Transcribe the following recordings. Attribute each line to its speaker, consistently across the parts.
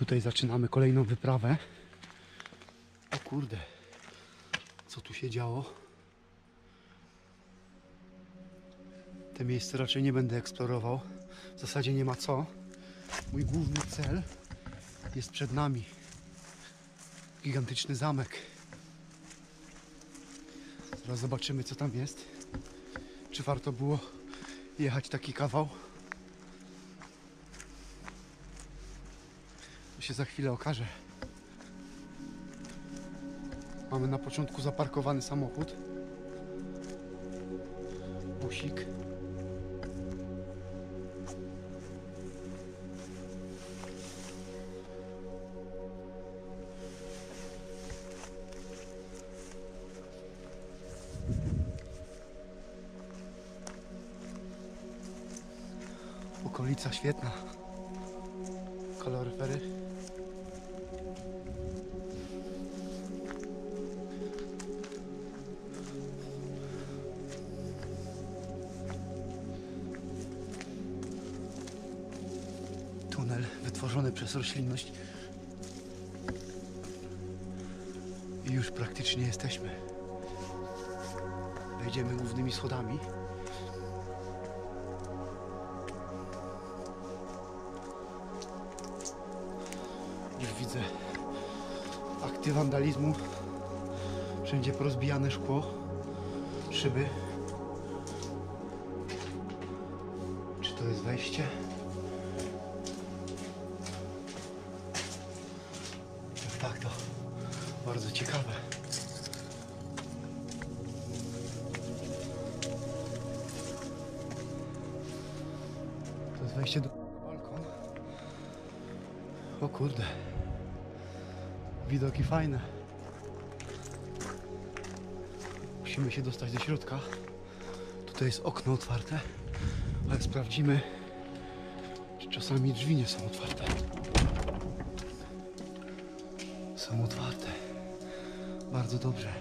Speaker 1: Tutaj zaczynamy kolejną wyprawę. O kurde, co tu się działo? Te miejsce raczej nie będę eksplorował. W zasadzie nie ma co. Mój główny cel jest przed nami. Gigantyczny zamek. Zaraz zobaczymy, co tam jest. Czy warto było jechać taki kawał? To się za chwilę okaże. Mamy na początku zaparkowany samochód. Busik. Okolica świetna. Kaloryfery. Tunel wytworzony przez roślinność. I już praktycznie jesteśmy. Wejdziemy głównymi schodami. Już widzę akty wandalizmu. Wszędzie porozbijane szkło, szyby. Czy to jest wejście? Tak, to bardzo ciekawe. To jest wejście do balkonu. O kurde. Widoki fajne. Musimy się dostać do środka. Tutaj jest okno otwarte, ale sprawdzimy, czy czasami drzwi nie są otwarte. Są otwarte. Bardzo dobrze.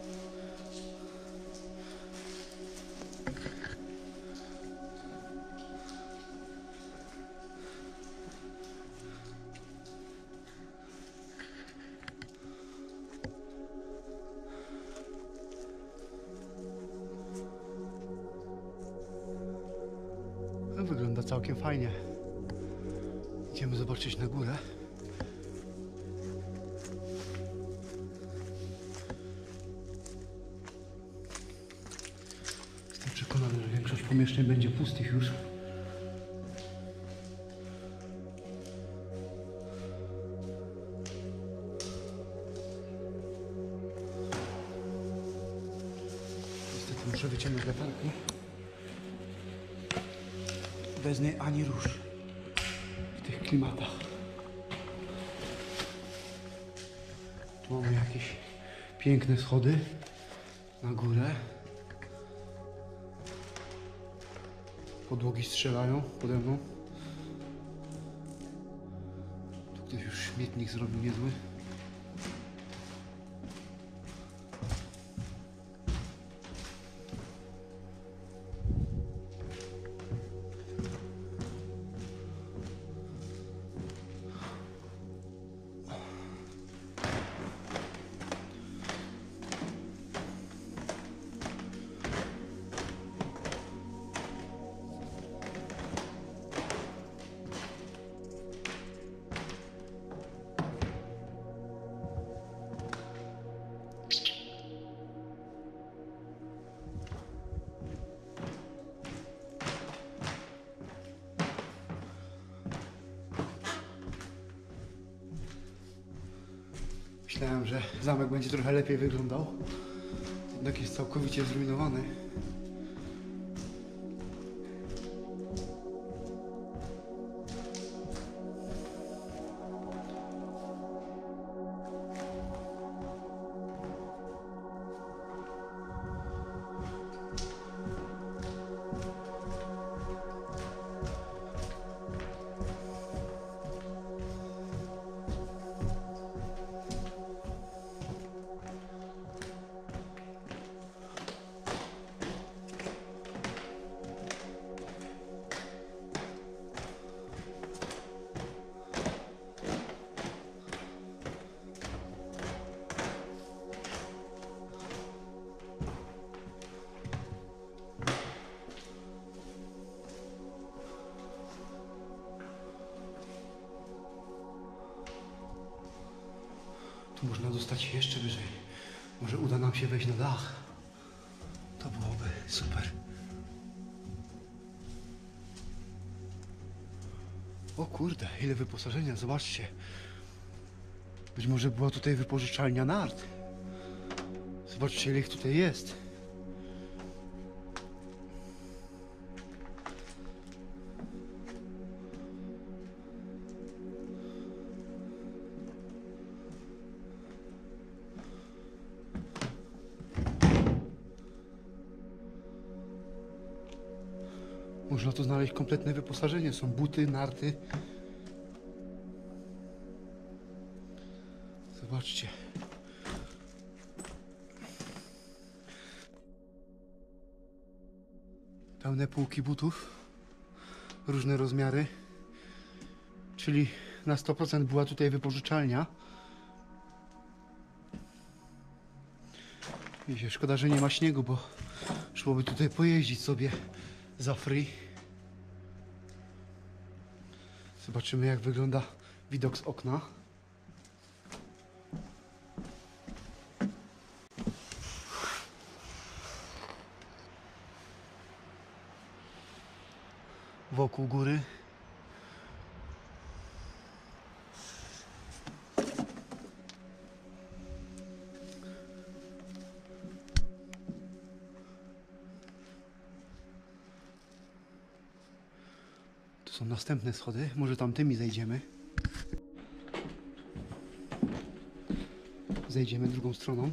Speaker 1: No, wygląda całkiem fajnie. Idziemy zobaczyć na górę. Jestem przekonany, że większość pomieszczeń będzie pustych już. Niestety muszę wyciągnąć latarkę. Bez niej ani rusz w tych klimatach. Tu mamy jakieś piękne schody na górę. Podłogi strzelają pode mną. Tu ktoś już śmietnik zrobił niezły. Myślałem, że zamek będzie trochę lepiej wyglądał. Jednak jest całkowicie zrujnowany. Można dostać się jeszcze wyżej. Może uda nam się wejść na dach. To byłoby super. O kurde, ile wyposażenia, zobaczcie. Być może była tutaj wypożyczalnia nart. Zobaczcie, ile ich tutaj jest. Można tu znaleźć kompletne wyposażenie. Są buty, narty. Zobaczcie. Pełne półki butów. Różne rozmiary. Czyli na 100% była tutaj wypożyczalnia. Wiecie, szkoda, że nie ma śniegu, bo szłoby tutaj pojeździć sobie za free. Zobaczymy, jak wygląda widok z okna. Wokół góry. Tu są następne schody. Może tamtymi zejdziemy. Zejdziemy drugą stroną.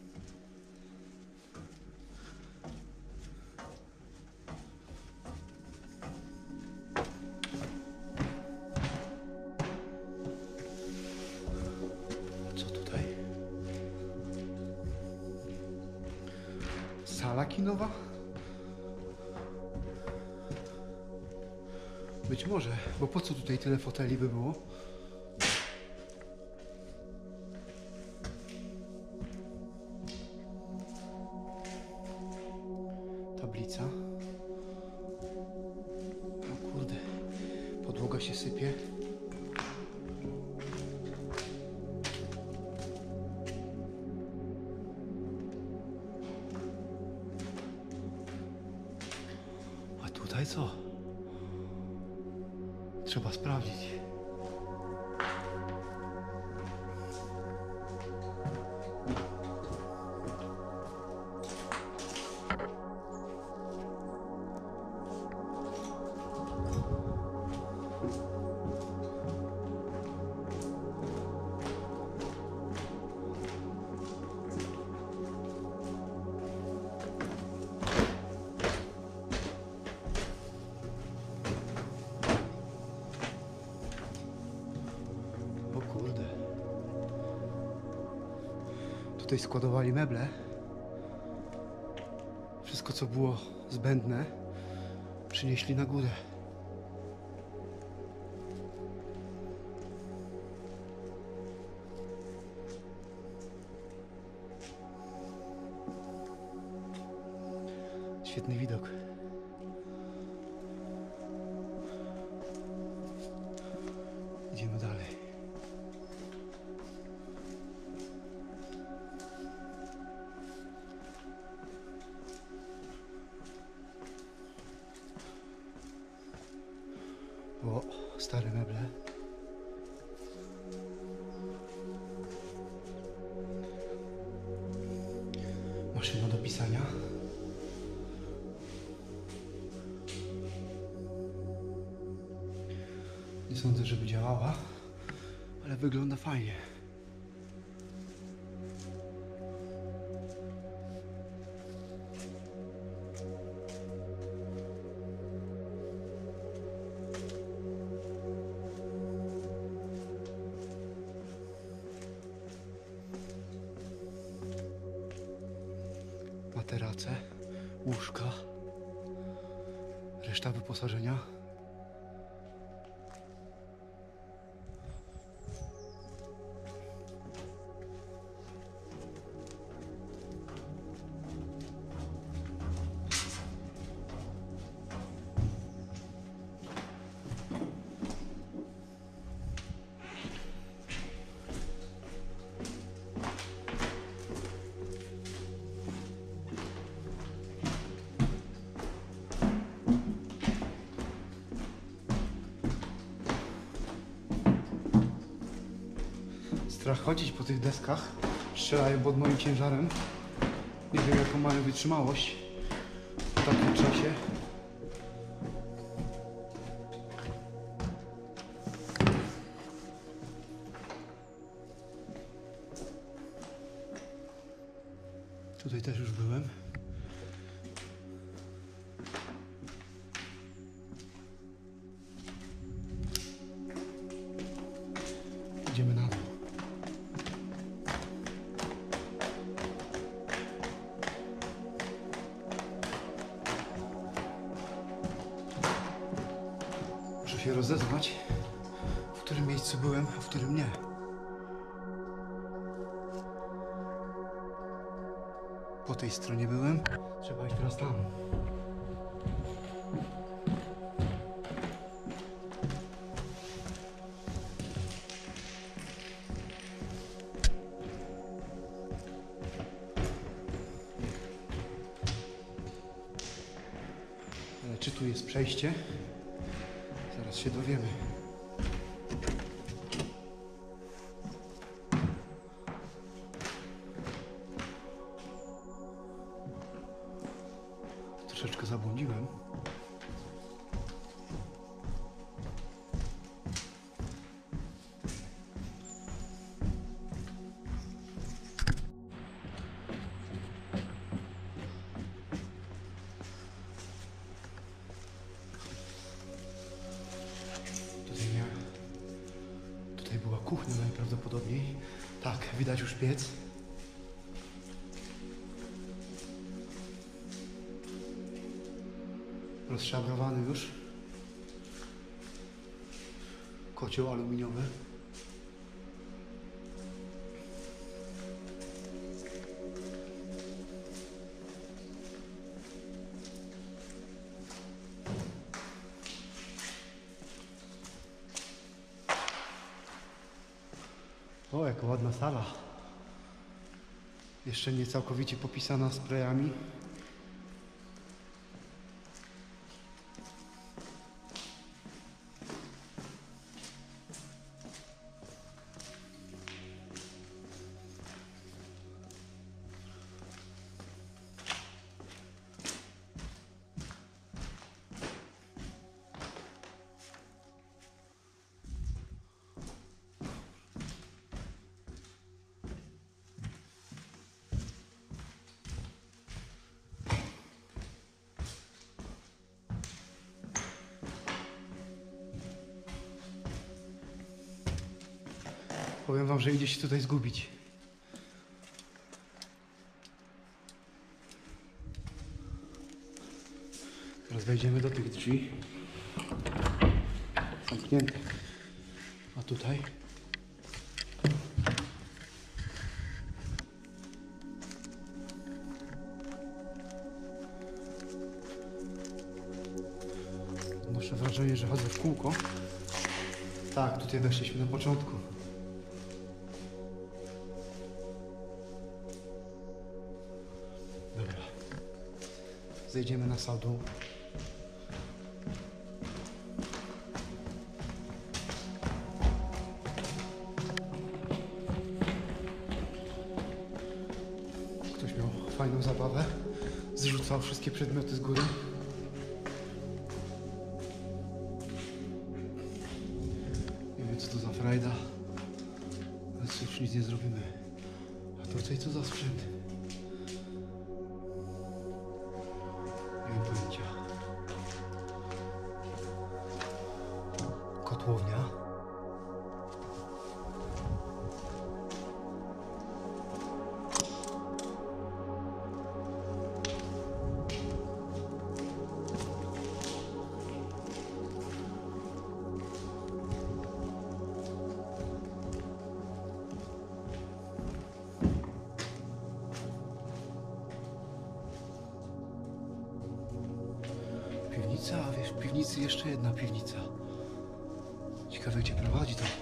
Speaker 1: Co tutaj? Sala kinowa? Być może, bo po co tutaj tyle foteli by było? Tablica. O kurde, podłoga się sypie. A tutaj co? Trzeba sprawdzić. Tutaj składowali meble. Wszystko, co było zbędne, przynieśli na górę. Świetny widok. Idziemy dalej. O, stare meble. Maszyna do pisania. Nie sądzę, żeby działała, ale wygląda fajnie. Materace, łóżka, reszta wyposażenia. Strach chodzić po tych deskach. Strzelają pod moim ciężarem. Nie wiem, jaką mają wytrzymałość w takim czasie. Tutaj też już byłem. Idziemy na dół. Muszę się rozeznać, w którym miejscu byłem, a w którym nie. Po tej stronie byłem. Trzeba iść teraz tam. Ale czy tu jest przejście? Zaraz się dowiemy. Troszeczkę zabłądziłem. Tutaj była kuchnia najprawdopodobniej. Tak, widać już piec. Rozszabrowany już. Kocioł aluminiowy. O, jaka ładna sala. Jeszcze nie całkowicie popisana sprayami. Powiem wam, że idzie się tutaj zgubić. Teraz wejdziemy do tych drzwi. Zamknięte. A tutaj? Noszę wrażenie, że chodzę w kółko. Tak, tutaj weszliśmy na początku. Dobra. Zejdziemy na sam dół. Ktoś miał fajną zabawę. Zrzucał wszystkie przedmioty z góry. Nie wiem, co to za frajda. Ale już nic nie zrobimy. A to co za sprzęt? Nie mam pojęcia. Kotłownia. Piwnica, a wiesz, w piwnicy jeszcze jedna piwnica. Ciekawe, gdzie prowadzi to.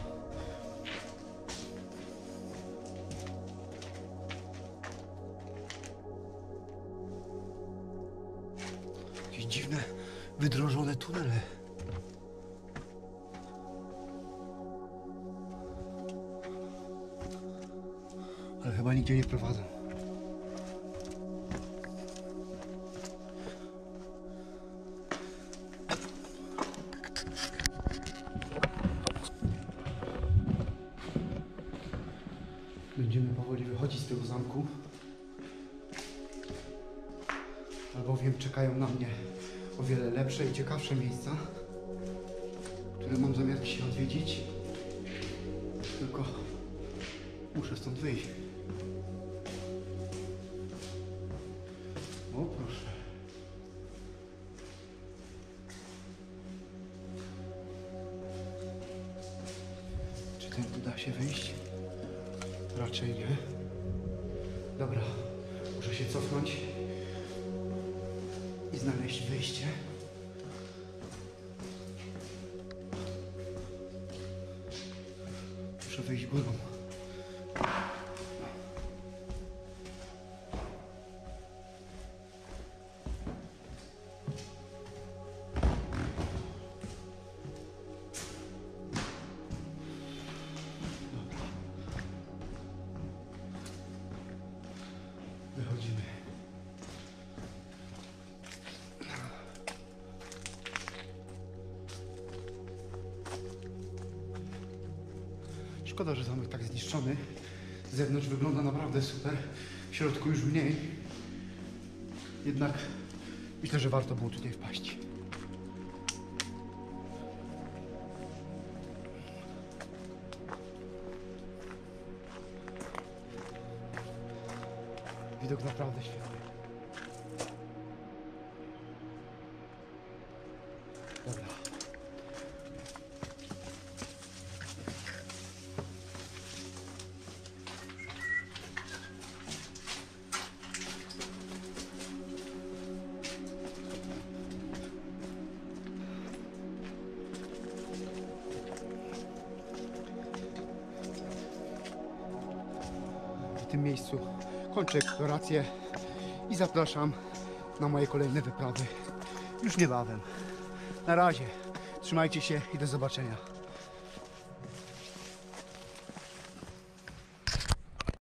Speaker 1: Jakieś dziwne, wydrążone tunele. Ale chyba nigdzie nie prowadzą. Będziemy powoli wychodzić z tego zamku, albowiem czekają na mnie o wiele lepsze i ciekawsze miejsca, które mam zamiar dzisiaj odwiedzić. Tylko muszę stąd wyjść. O proszę. Czy tędy da się wyjść? Raczej nie. Dobra, muszę się cofnąć i znaleźć wyjście. Muszę wyjść górą. Wychodzimy. Szkoda, że zamek tak zniszczony. Z zewnątrz wygląda naprawdę super. W środku już mniej. Jednak myślę, że warto było tutaj wpaść. Widok naprawdę świetny. Dobra. W tym miejscu kończę eksplorację i zapraszam na moje kolejne wyprawy już niebawem. Na razie, trzymajcie się i do zobaczenia.